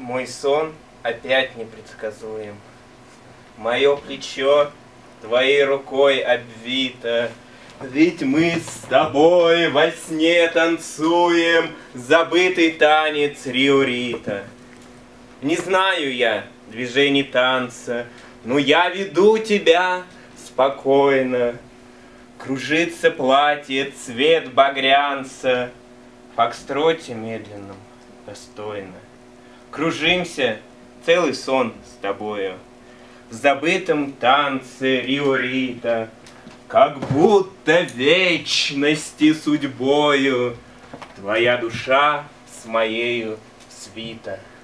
Мой сон опять непредсказуем. Мое плечо твоей рукой обвито, ведь мы с тобой во сне танцуем забытый танец Риорита. Не знаю я движений танца, но я веду тебя спокойно. Кружится платье, цвет багрянца, в фокстроте медленном, достойно. Кружимся целый сон с тобою в забытом танце Риорита, как будто вечности судьбою твоя душа с моею свита.